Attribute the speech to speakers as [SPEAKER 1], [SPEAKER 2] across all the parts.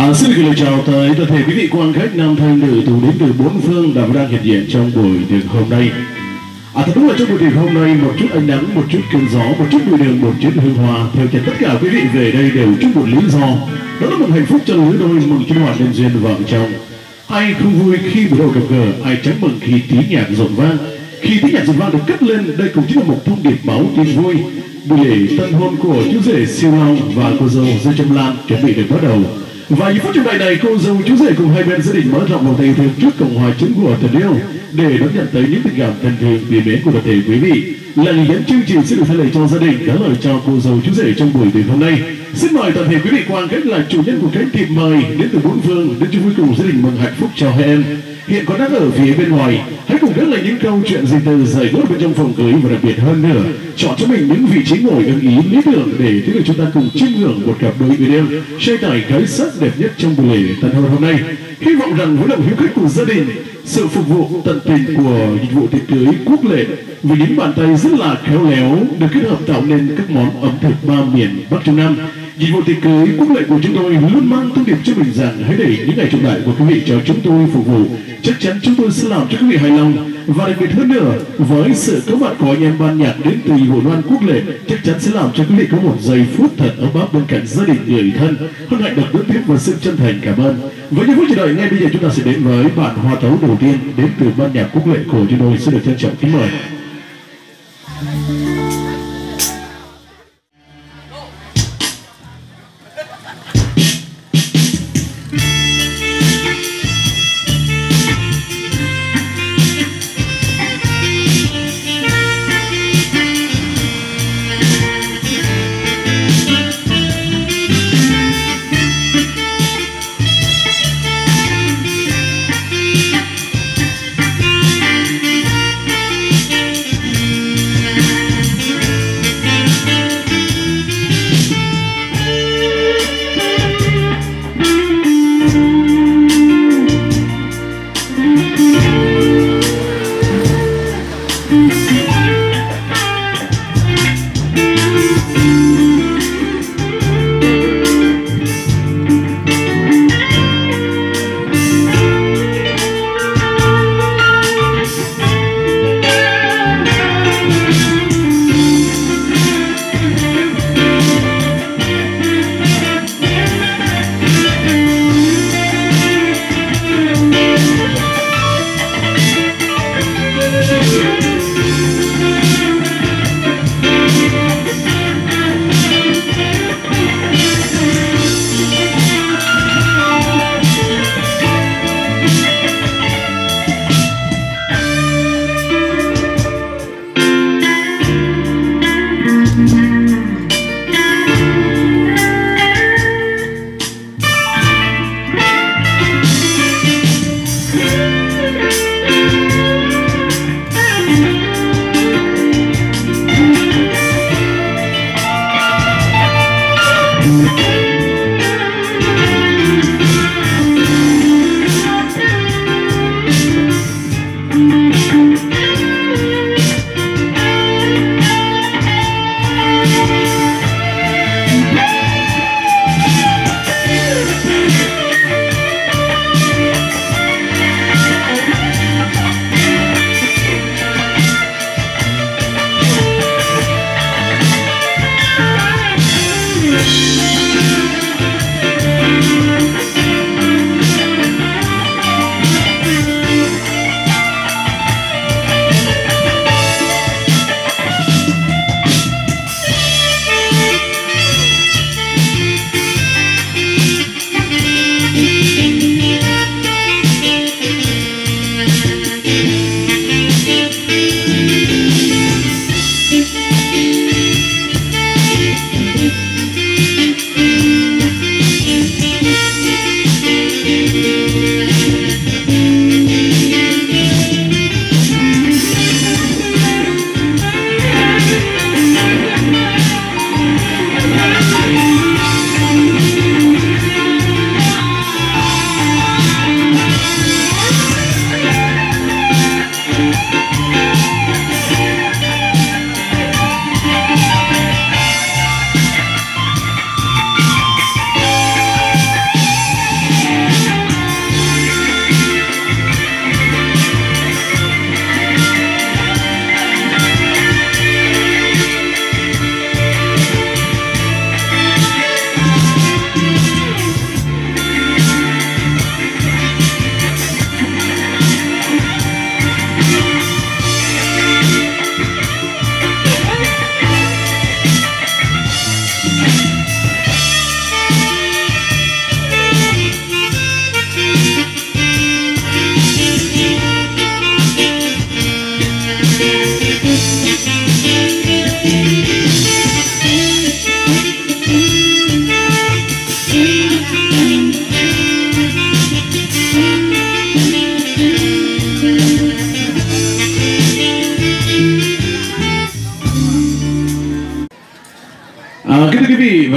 [SPEAKER 1] Xin gửi lời chào tới toàn thể quý vị quan khách nam thanh nữ tú đến từ bốn phương đã đang hiện diện trong buổi tiệc hôm nay. Thật đúng là trong buổi tiệc hôm nay một chút ánh nắng, một chút cơn gió, một chút bụi đường, một chút hương hoa. Theo chân tất cả quý vị về đây đều chung một lý do, đó là một hạnh phúc cho lứa đôi mừng chuyến hoạt nhân duyên vợ chồng. Ai không vui khi buổi đầu gặp gỡ, ai chẳng mừng khi tiếng nhạc rộn vang. Khi tiếng nhạc rộn vang được cất lên, đây cũng chính là một thông điệp báo tin vui. Buổi lễ tân hôn của chú rể Siêu Long và cô dâu Dư Trâm Lan chuẩn bị được bắt đầu. Và những phút trong này cô dâu chú rể cùng hai bên gia đình mở rộng một tay thương trước cộng hòa chứng của tình yêu để đón nhận tới những tình cảm thân thương quý mến của toàn thể quý vị. Là người dẫn chương trình sẽ được thay lời cho gia đình trả lời cho cô dâu chú rể trong buổi tiệc hôm nay. Xin mời toàn thể quý vị quan khách là chủ nhân của cái tiệc mời đến từ bốn phương đến chung vui cùng gia đình mừng hạnh phúc cho hai em. Hiện có đang ở phía bên ngoài, hãy cùng gác lại những câu chuyện gì từ rời gối bên trong phòng cưới và đặc biệt hơn nữa, chọn cho mình những vị trí ngồi ưng ý lý tưởng để thế chúng ta cùng chiêm ngưỡng một cặp đôi uyên ương, trai tài gái sắc đẹp nhất trong buổi lễ tân hôn hôm nay. Hy vọng rằng với lòng hiếu khách của gia đình, sự phục vụ tận tình của dịch vụ tiệc cưới quốc lệ với những bàn tay rất là khéo léo được kết hợp tạo nên các món ẩm thực ba miền Bắc Trung Nam. Dịch vụ tiệc cưới quốc lệ của chúng tôi luôn mang thông điệp cho mình rằng hãy để những ngày trọng đại của quý vị cho chúng tôi phục vụ. Chắc chắn chúng tôi sẽ làm cho quý vị hài lòng, và đặc biệt hơn nữa với sự có mặt của anh em ban nhạc đến từ dịch vụ loan quốc lệ chắc chắn sẽ làm cho quý vị có một giây phút thật ấm áp bên cạnh gia đình người thân. Hân hạnh được đón tiếp và sự chân thành cảm ơn. Với những phút chờ đợi ngay bây giờ chúng ta sẽ đến với bản hòa tấu đầu tiên đến từ ban nhạc quốc lệ của chúng tôi. Sẽ được trân trọng kính mời.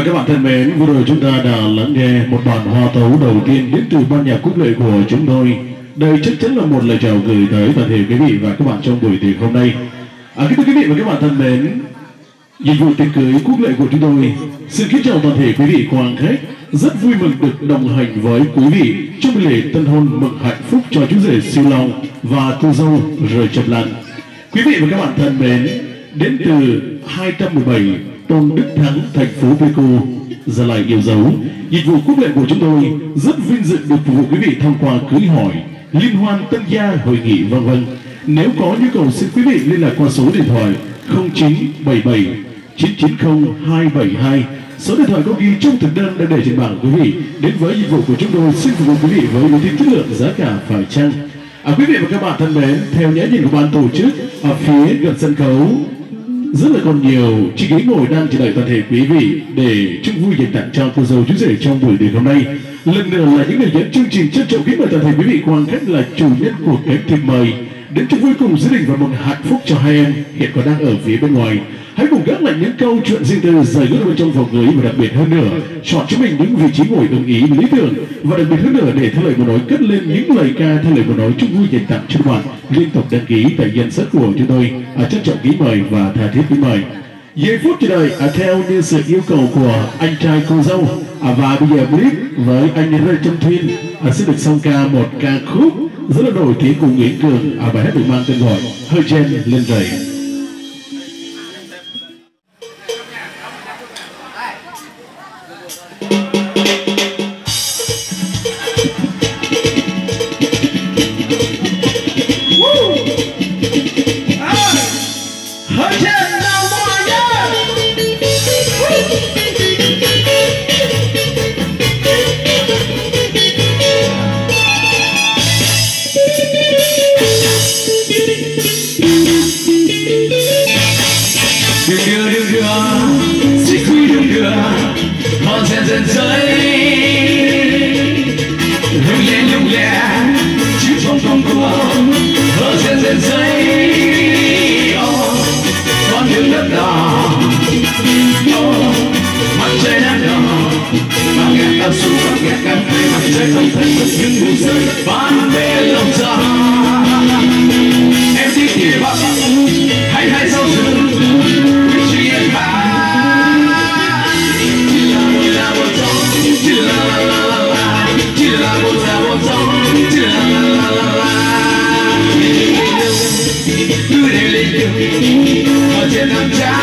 [SPEAKER 1] và các bạn thân mến, vừa rồi chúng ta đã lắng nghe một bản hòa tấu đầu tiên đến từ ban nhạc Cúc Lệ của chúng tôi. Đây chắc chắn là một lời chào gửi tới toàn thể quý vị và các bạn trong buổi tiệc hôm nay. Kính thưa quý vị và các bạn thân mến, dịch vụ tiệc cưới Cúc Lệ của chúng tôi xin kính chào toàn thể quý vị quan khách. Rất vui mừng được đồng hành với quý vị trong buổi lễ tân hôn mừng hạnh phúc cho chú rể Siêu Long và cô dâu Rời Trầm Lặng. Quý vị và các bạn thân mến, đến từ 217 Tôn Đức Thắng, thành phố Pleiku, Gia Lai yêu dấu, dịch vụ Cúc Lệ của chúng tôi rất vinh dự được phục vụ quý vị thông qua cưới hỏi, liên hoan, tân gia, hội nghị vân vân. Nếu có nhu cầu xin quý vị liên lạc qua số điện thoại 0977 990 272. Số điện thoại có ghi trong thực đơn đã để trên bảng quý vị. Đến với dịch vụ của chúng tôi xin phục vụ quý vị với ưu tiên chất lượng, giá cả phải chăng. Quý vị và các bạn thân mến, theo nhã nhìn của ban tổ chức, ở phía gần sân khấu rất là còn nhiều chiếc ghế ngồi đang chờ đợi toàn thể quý vị để chúc vui dành tặng cho cô dâu chú rể trong buổi tiệc hôm nay. Lần nữa là những người dẫn chương trình trân trọng kính mời toàn thể quý vị quan khách là chủ nhân của cái thiệp mời đến chúc vui cùng gia đình và mừng hạnh phúc cho hai em hiện còn đang ở phía bên ngoài. Hãy cùng gác lại những câu chuyện riêng tư rời gỡ bên trong phòng cưới và đặc biệt hơn nữa chọn cho mình những vị trí ngồi ưng ý lý tưởng, và đặc biệt hơn nữa để theo lời muốn nói cất lên những lời ca theo lời muốn nói chúc vui dành tặng cho các bạn liên tục đăng ký tại danh sách của chúng tôi. Trân trọng kính mời và tha thiết kính mời. Giây phút chờ đợi theo như sự yêu cầu của anh trai cô dâu, và bây giờ clip với anh Rơi Trâm Thuyên sẽ được song ca một ca khúc rất là nổi tiếng của Nguyễn Cường, bài hát được mang tên gọi Hơi Chen Lên Rầy.
[SPEAKER 2] dần rơi lung lẹ chứ không của hờ dần rơi con đường đất đỏ mặt trời đang đỏ bao ngàn cao su bao ngàn cà phê mặt trời không thấy mất những mùa rơi van về lòng gió em thích thì bắc hay hay sau rừng chỉ em hát chỉ là một gió chỉ là cứ để lên đường ở trên nắng chán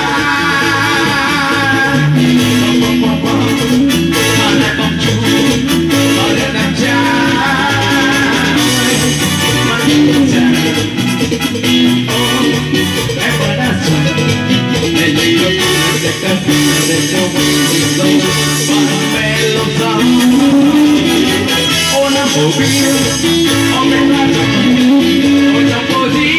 [SPEAKER 2] mà lại bóng chú ở trên nắng chán mà những chàng em vẫn đã chờ để lấy được để cất để cho mình dâu bạn bè lâu dài ô năm hồ biên ông em là ôi trong cô gì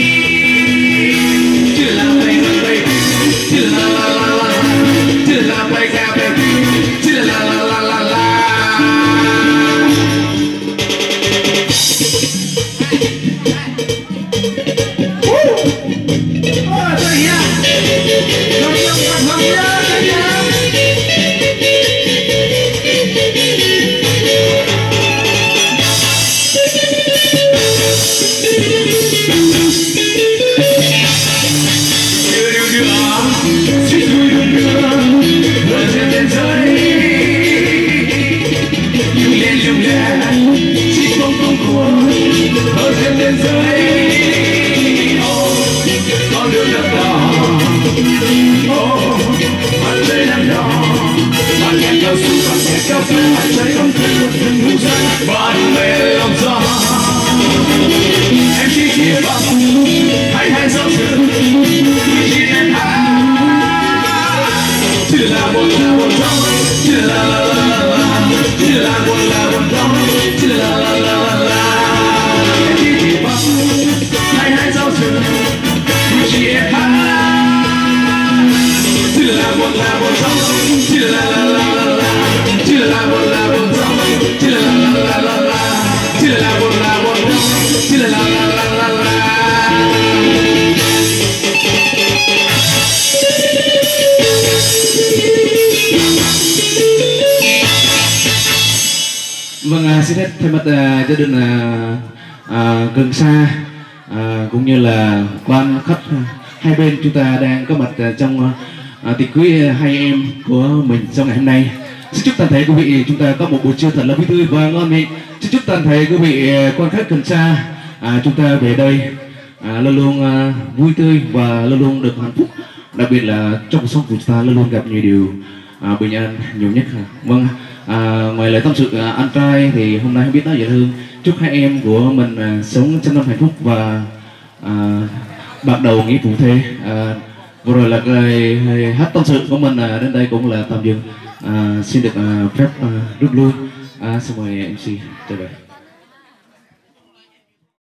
[SPEAKER 2] chỉ là play chỉ là chỉ là play ca baby chỉ là bạn bè lòng gió em chỉ kia bắc hay hay dấu rừng chỉ em hát chỉ là một gió chỉ là chỉ là một gió chỉ là em chỉ kia bắc hay hay dấu rừng chỉ em hát chỉ là một gió chỉ là chỉ là một gió chỉ là chỉ là một chỉ là
[SPEAKER 3] Vâng, xin phép thay mặt gia đình Cần Sa cũng như là ban khách hai bên chúng ta đang có mặt trong tiệc cưới hai em của mình trong ngày hôm nay. Xin chúc toàn thể quý vị chúng ta có một buổi trưa thật là vui tươi và ngon miệng. Xin chúc toàn thể quý vị quan khách Cần Sa chúng ta về đây luôn luôn vui tươi và luôn luôn được hạnh phúc. Đặc biệt là trong cuộc sống của chúng ta luôn luôn gặp nhiều điều bình an nhiều nhất. Vâng, ngoài lời tâm sự anh trai thì hôm nay không biết nói gì hơn. Chúc hai em của mình sống trăm năm hạnh phúc và bắt đầu nghĩa phụ thê. Vừa rồi là cái hát tâm sự của mình đến đây cũng là tạm dừng. Xin được phép rút lui. Xin mời MC trở về.